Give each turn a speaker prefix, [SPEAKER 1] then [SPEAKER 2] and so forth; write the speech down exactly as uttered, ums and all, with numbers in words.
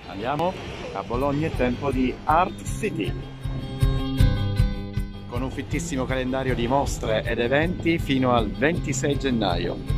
[SPEAKER 1] Andiamo a Bologna, è tempo di Art City, con un fittissimo calendario di mostre ed eventi fino al ventisei gennaio.